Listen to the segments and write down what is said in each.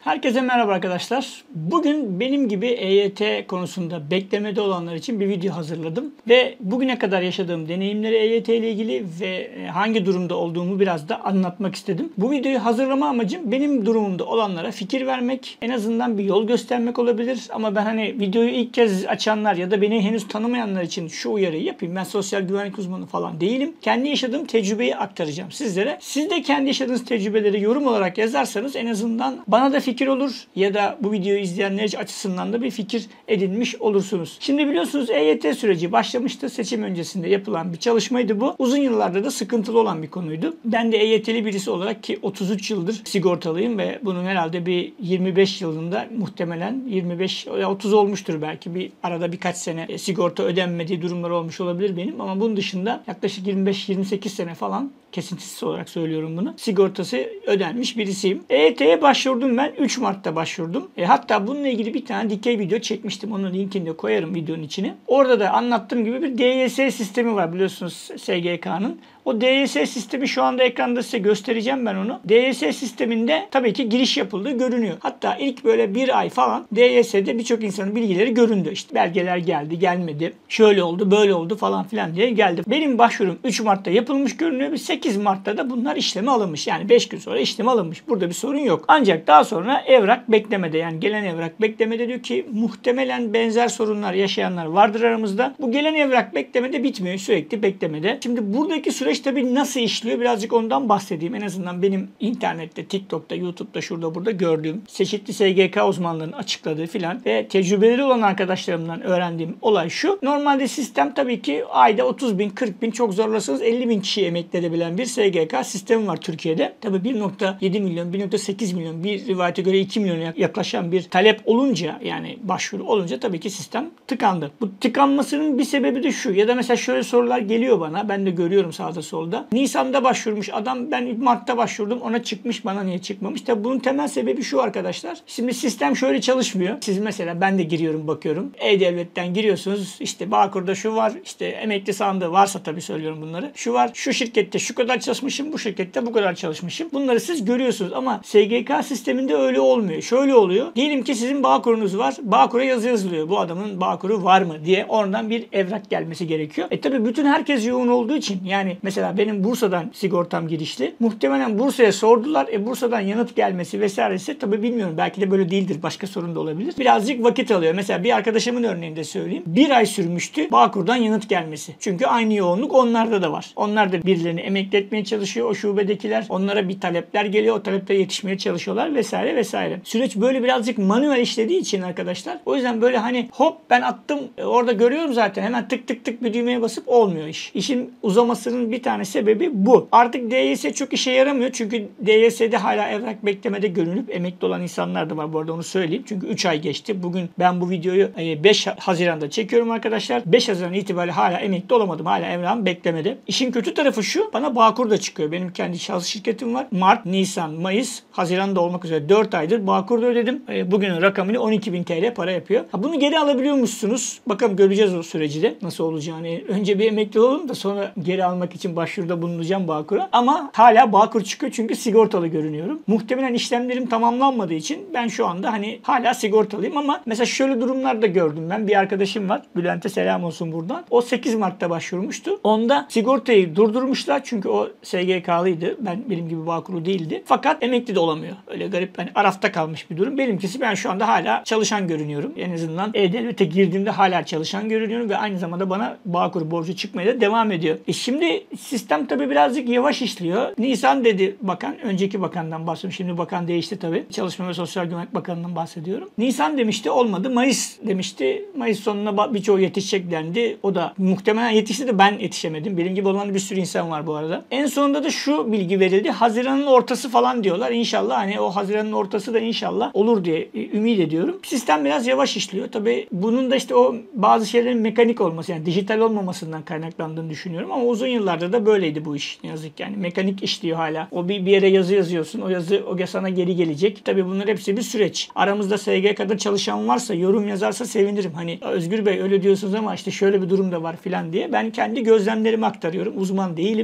Herkese merhaba arkadaşlar. Bugün benim gibi EYT konusunda beklemede olanlar için bir video hazırladım. Ve bugüne kadar yaşadığım deneyimleri EYT ile ilgili ve hangi durumda olduğumu biraz da anlatmak istedim. Bu videoyu hazırlama amacım benim durumumda olanlara fikir vermek, en azından bir yol göstermek olabilir. Ama ben hani videoyu ilk kez açanlar ya da beni henüz tanımayanlar için şu uyarıyı yapayım. Ben sosyal güvenlik uzmanı falan değilim. Kendi yaşadığım tecrübeyi aktaracağım sizlere. Siz de kendi yaşadığınız tecrübeleri yorum olarak yazarsanız en azından bana da fikir olur ya da bu videoyu izleyenler açısından da bir fikir edinmiş olursunuz. Şimdi biliyorsunuz EYT süreci başlamıştı. Seçim öncesinde yapılan bir çalışmaydı bu. Uzun yıllardır da sıkıntılı olan bir konuydu. Ben de EYT'li birisi olarak ki 33 yıldır sigortalıyım ve bunun herhalde bir 25 yılında muhtemelen 25-30 olmuştur belki. Bir arada birkaç sene sigorta ödenmediği durumlar olmuş olabilir benim ama bunun dışında yaklaşık 25-28 sene falan kesintisiz olarak söylüyorum bunu. Sigortası ödenmiş birisiyim. EYT'ye başvurdum ben. 3 Mart'ta başvurdum. Hatta bununla ilgili bir tane dikey video çekmiştim. Onun linkini de koyarım videonun içine. Orada da anlattığım gibi bir DYS sistemi var biliyorsunuz SGK'nın. O DYS sistemi şu anda ekranda size göstereceğim ben onu. DYS sisteminde tabii ki giriş yapıldığı görünüyor. Hatta ilk böyle bir ay falan DYS'de birçok insanın bilgileri göründü. İşte belgeler geldi, gelmedi. Şöyle oldu, böyle oldu falan filan diye geldi. Benim başvurum 3 Mart'ta yapılmış görünüyor. 8 Mart'ta da bunlar işleme alınmış. Yani 5 gün sonra işleme alınmış. Burada bir sorun yok. Ancak daha sonra evrak beklemede, yani gelen evrak beklemede diyor ki muhtemelen benzer sorunlar yaşayanlar vardır aramızda. Bu gelen evrak beklemede bitmiyor. Sürekli beklemede. Şimdi buradaki süreç tabii nasıl işliyor? Birazcık ondan bahsedeyim. En azından benim internette, TikTok'ta, YouTube'da, şurada burada gördüğüm çeşitli SGK uzmanlarının açıkladığı filan ve tecrübeleri olan arkadaşlarımdan öğrendiğim olay şu. Normalde sistem tabii ki ayda 30 bin, 40 bin, çok zorlasanız 50 bin kişiyi emekli edebilen bir SGK sistemi var Türkiye'de. Tabii 1.7 milyon, 1.8 milyon, bir rivayete göre 2 milyona yaklaşan bir talep olunca, yani başvuru olunca tabii ki sistem tıkandı. Bu tıkanmasının bir sebebi de şu. Ya da mesela şöyle sorular geliyor bana. Ben de görüyorum sağda solda. Nisan'da başvurmuş adam, ben Mart'ta başvurdum, ona çıkmış, bana niye çıkmamış? Tabii bunun temel sebebi şu arkadaşlar. Şimdi sistem şöyle çalışmıyor. Siz mesela, ben de giriyorum, bakıyorum. E-Devlet'ten giriyorsunuz. İşte Bağkur'da şu var. İşte emekli sandığı varsa tabii söylüyorum bunları. Şu var. Şu şirkette şu kadar çalışmışım. Bu şirkette bu kadar çalışmışım. Bunları siz görüyorsunuz ama SGK sisteminde öyle olmuyor. Şöyle oluyor. Diyelim ki sizin Bağkur'unuz var. Bağkur'a yazı yazılıyor. Bu adamın Bağkur'u var mı diye oradan bir evrak gelmesi gerekiyor. Tabii bütün herkes yoğun olduğu için, yani mesela benim Bursa'dan sigortam girişli. Muhtemelen Bursa'ya sordular. Bursa'dan yanıt gelmesi vesairesi tabii bilmiyorum. Belki de böyle değildir. Başka sorun da olabilir. Birazcık vakit alıyor. Mesela bir arkadaşımın örneğinde söyleyeyim. Bir ay sürmüştü Bağkur'dan yanıt gelmesi. Çünkü aynı yoğunluk onlarda da var. Onlar da birilerini emekli etmeye çalışıyor. O şubedekiler. Onlara bir talepler geliyor. O taleplere yetişmeye çalışıyorlar vesaire vesaire. Süreç böyle birazcık manuel işlediği için arkadaşlar. O yüzden böyle hani hop ben attım, orada görüyorum zaten. Hemen tık tık tık bir düğmeye basıp olmuyor iş. İşin uzamasının bir tane sebebi bu. Artık DYS çok işe yaramıyor. Çünkü DYS'de hala evrak beklemede görünüp emekli olan insanlar da var. Bu arada onu söyleyeyim. Çünkü 3 ay geçti. Bugün ben bu videoyu 5 Haziran'da çekiyorum arkadaşlar. 5 Haziran itibariyle hala emekli olamadım. Hala evrağım beklemede. İşin kötü tarafı şu. Bana Bağkur da çıkıyor. Benim kendi şahsi şirketim var. Mart, Nisan, Mayıs, Haziran'da olmak üzere 4 aydır Bağkur'da ödedim. Bugünün rakamını 12.000 TL para yapıyor. Bunu geri alabiliyormuşsunuz. Bakalım göreceğiz o süreci de nasıl olacağını. Önce bir emekli olalım da sonra geri almak için başvuruda bulunacağım Bağkur'a. Ama hala Bağkur çıkıyor çünkü sigortalı görünüyorum. Muhtemelen işlemlerim tamamlanmadığı için ben şu anda hani hala sigortalıyım ama mesela şöyle durumlar da gördüm ben. Bir arkadaşım var. Bülent'e selam olsun buradan. O 8 Mart'ta başvurmuştu. Onda sigortayı durdurmuşlar çünkü o SGK'lıydı. Benim gibi Bağkur'u değildi. Fakat emekli de olamıyor. Öyle garip, hani arafta kalmış bir durum. Benimkisi, ben şu anda hala çalışan görünüyorum. En azından E-Devlet'e girdiğimde hala çalışan görünüyorum ve aynı zamanda bana Bağkur borcu çıkmaya da devam ediyor. Şimdi sistem tabii birazcık yavaş işliyor. Nisan dedi bakan, önceki bakandan bahsediyorum. Şimdi bakan değişti tabii. Çalışma ve Sosyal Güvenlik Bakanı'ndan bahsediyorum. Nisan demişti, olmadı. Mayıs demişti. Mayıs sonuna birçoğu yetişecek dendi. O da muhtemelen yetişti de ben yetişemedim. Benim gibi olan bir sürü insan var bu arada. En sonunda da şu bilgi verildi. Haziran'ın ortası falan diyorlar. İnşallah hani o Haziran'ın ortası da inşallah olur diye ümit ediyorum. Sistem biraz yavaş işliyor. Tabii bunun da işte o bazı şeylerin mekanik olması, yani dijital olmamasından kaynaklandığını düşünüyorum ama uzun yıllardır da böyleydi bu iş. Ne yazık ki yani mekanik işliyor hala. O bir yere yazı yazıyorsun. O yazı sana geri gelecek. Tabii bunlar hepsi bir süreç. Aramızda SGK'da çalışan varsa, yorum yazarsa sevinirim. Hani Özgür Bey öyle diyorsunuz ama işte şöyle bir durum da var filan diye. Ben kendi gözlemlerimi aktarıyorum. Uzman değilim. Orada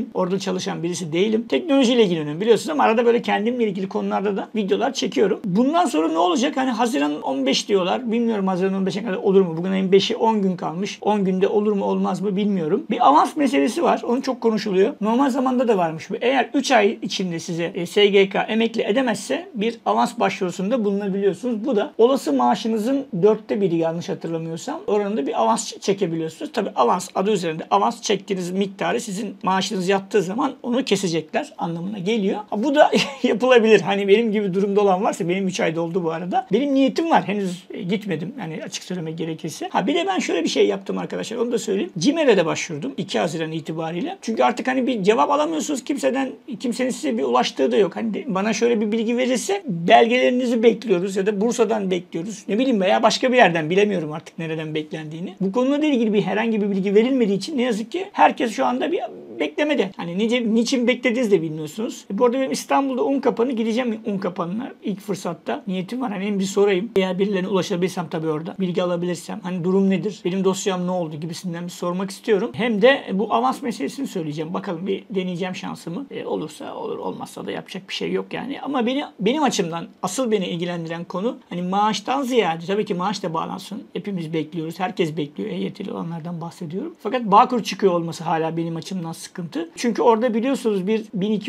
çalışan birisi değilim. Teknolojiyle ilgileniyorum biliyorsunuz ama arada böyle kendimle ilgili konularda da videolar çekiyorum. Bundan sonra ne olacak? Hani Haziran 15 diyorlar. Bilmiyorum Haziran 15'e kadar olur mu? Bugün ayın 5'i 10 gün kalmış. 10 günde olur mu olmaz mı bilmiyorum. Bir avans meselesi var. Onu çok konuşuluyor. Normal zamanda da varmış bu. Eğer 3 ay içinde size SGK emekli edemezse bir avans başvurusunda bulunabiliyorsunuz. Bu da olası maaşınızın 1/4 yanlış hatırlamıyorsam oranında bir avans çekebiliyorsunuz. Tabi avans adı üzerinde avans çektiğiniz miktarı sizin maaşınız yattığı zaman onu kesecekler anlamına geliyor. Bu da yapılabilir. Hani benim gibi durumda olan varsa benim 3 ayda oldu bu arada. Benim niyetim var. Henüz gitmedim. Yani açık söylemek gerekirse. Bir de ben şöyle bir şey yaptım arkadaşlar. Onu da söyleyeyim. CİMER'e de başvurdum 2 Haziran itibariyle. Çünkü artık hani bir cevap alamıyorsunuz kimseden. Kimsenin size bir ulaştığı da yok. Hani bana şöyle bir bilgi verirse belgelerinizi bekliyoruz ya da Bursa'dan bekliyoruz. Ne bileyim veya başka bir yerden bilemiyorum artık nereden beklendiğini. Bu konuyla ilgili herhangi bir bilgi verilmediği için ne yazık ki herkes şu anda bir beklemede. Hani niçin beklediğinizi de bilmiyorsunuz. Bu arada benim İstanbul'da Unkapanı gideceğim Unkapanı'na ilk fırsatta. Niyetim var. Hani bir sorayım. Eğer birilerine ulaşabilirsem tabii orada. Bilgi alabilirsem. Hani durum nedir? Benim dosyam ne oldu gibisinden bir sormak istiyorum. Hem de bu avans meselesini söyleyeceğim. Bakalım bir deneyeceğim şansımı. Olursa olur. Olmazsa da yapacak bir şey yok yani. Ama benim açımdan asıl beni ilgilendiren konu hani maaştan ziyade tabii ki maaş da bağlansın. Hepimiz bekliyoruz. Herkes bekliyor. EYT'li olanlardan bahsediyorum. Fakat Bağkur çıkıyor olması hala benim açımdan sıkıntı. Çünkü orada biliyorsunuz bir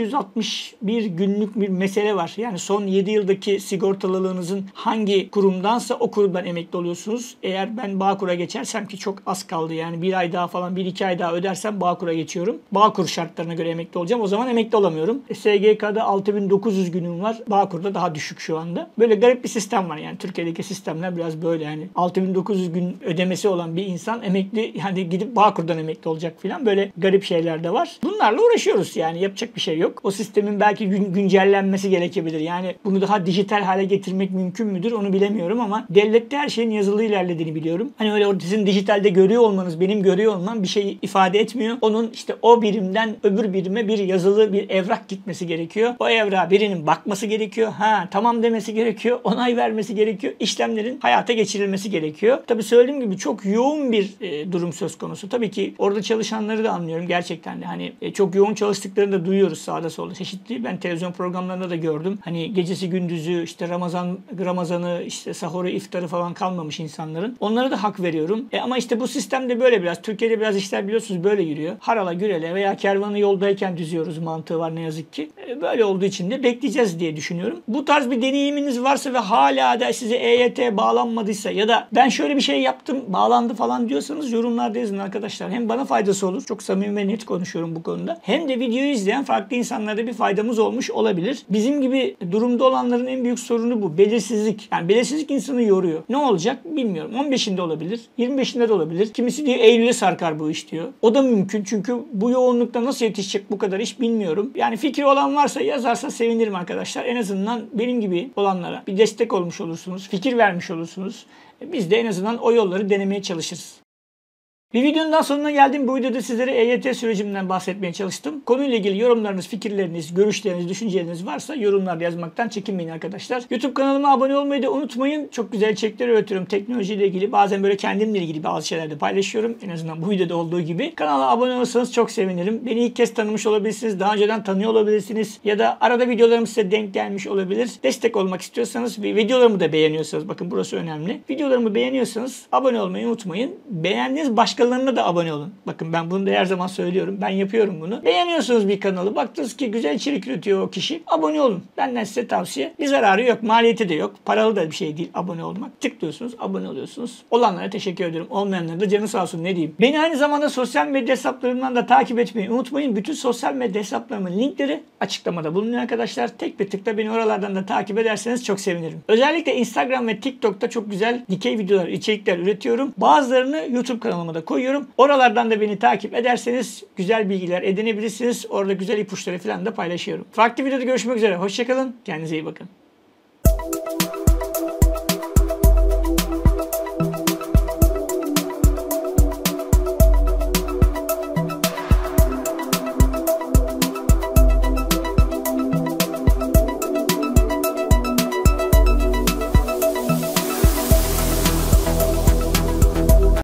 1261 günlük bir mesele var. Yani son 7 yıldaki sigortalılığınızın hangi kurumdansa o kurumdan emekli oluyorsunuz. Eğer ben Bağkur'a geçersem ki çok az kaldı yani bir ay daha falan 1-2 ay daha ödersem Bağkur'a geçiyorum. Bağkur şartlarına göre emekli olacağım. O zaman emekli olamıyorum. SGK'da 6900 günüm var. Bağkur'da daha düşük şu anda. Böyle garip bir sistem var yani. Türkiye'deki sistemler biraz böyle yani. 6900 gün ödemesi olan bir insan emekli yani gidip Bağkur'dan emekli olacak falan. Böyle garip şeyler de var. Bunlarla uğraşıyoruz yani. Yapacak bir şey yok. O sistemin belki güncellenmesi gerekebilir. Yani bunu daha dijital hale getirmek mümkün müdür onu bilemiyorum ama devlette her şeyin yazılı ilerlediğini biliyorum. Hani öyle sizin dijitalde görüyor olmanız, benim görüyor olmam bir şey ifade etmiyor. Onun işte o birimden öbür birime bir yazılı bir evrak gitmesi gerekiyor. O evrağa birinin bakması gerekiyor. Tamam demesi gerekiyor. Onay vermesi gerekiyor. İşlemlerin hayata geçirilmesi gerekiyor. Tabii söylediğim gibi çok yoğun bir durum söz konusu. Tabii ki orada çalışanları da anlıyorum gerçekten de. Hani çok yoğun çalıştıklarını da duyuyoruz sağda solda. Çeşitli ben televizyon programlarında da gördüm. Hani gecesi gündüzü işte Ramazan'ı işte sahuru iftarı falan kalmamış insanların. Onlara da hak veriyorum. Ama işte bu sistemde böyle biraz. Türkiye'de biraz işler biliyorsunuz böyle yürüyor. Harala gürele veya kervanı yoldayken düzüyoruz mantığı var ne yazık ki. Böyle olduğu için de bekleyeceğiz diye düşünüyorum. Bu tarz bir deneyiminiz varsa ve hala da size EYT bağlanmadıysa ya da ben şöyle bir şey yaptım bağlandı falan diyorsanız yorumlarda yazın arkadaşlar. Hem bana faydası olur. Çok samimi ve net konuşuyorum bu konuda. Hem de videoyu izleyen farklı insanlara bir faydamız olmuş olabilir. Bizim gibi durumda olanların en büyük sorunu bu. Belirsizlik. Yani belirsizlik insanı yoruyor. Ne olacak bilmiyorum. 15'inde olabilir. 25'inde de olabilir. Kimisi diyor Eylül'e sarkar bu iş diyor. O da mümkün. Çünkü bu yoğunlukta nasıl yetişecek bu kadar iş bilmiyorum. Yani fikri olan varsa yazarsa sevinirim arkadaşlar. En azından benim gibi olanlara bir destek olmuş olursunuz. Fikir vermiş olursunuz. Biz de en azından o yolları denemeye çalışırız. Bir videonun daha sonuna geldim. Bu videoda sizlere EYT sürecimden bahsetmeye çalıştım. Konuyla ilgili yorumlarınız, fikirleriniz, görüşleriniz, düşünceleriniz varsa yorumlarda yazmaktan çekinmeyin arkadaşlar. YouTube kanalıma abone olmayı da unutmayın. Çok güzel içerikler üretiyorum teknolojiyle ilgili. Bazen böyle kendimle ilgili bazı şeyler de paylaşıyorum. En azından bu videoda olduğu gibi. Kanala abone olursanız çok sevinirim. Beni ilk kez tanımış olabilirsiniz. Daha önceden tanıyor olabilirsiniz. Ya da arada videolarım size denk gelmiş olabilir. Destek olmak istiyorsanız ve videolarımı da beğeniyorsanız, bakın burası önemli. Videolarımı beğeniyorsanız abone olmayı unutmayın. Beğendiğiniz başkalarına da abone olun. Bakın ben bunu da her zaman söylüyorum. Ben yapıyorum bunu. Beğeniyorsunuz bir kanalı. Baktınız ki güzel içerik üretiyor o kişi. Abone olun. Benden size tavsiye. Bir zararı yok. Maliyeti de yok. Paralı da bir şey değil abone olmak. Tıklıyorsunuz. Abone oluyorsunuz. Olanlara teşekkür ederim. Olmayanlara da canı sağ olsun ne diyeyim. Beni aynı zamanda sosyal medya hesaplarımdan da takip etmeyi unutmayın. Bütün sosyal medya hesaplarımın linkleri açıklamada bulunuyor arkadaşlar. Tek bir tıkla beni oralardan da takip ederseniz çok sevinirim. Özellikle Instagram ve TikTok'ta çok güzel dikey videolar, içerikler üretiyorum. Bazılarını YouTube kanalıma da koyuyorum. Oralardan da beni takip ederseniz güzel bilgiler edinebilirsiniz. Orada güzel ipuçları falan da paylaşıyorum. Farklı videoda görüşmek üzere. Hoşçakalın. Kendinize iyi bakın.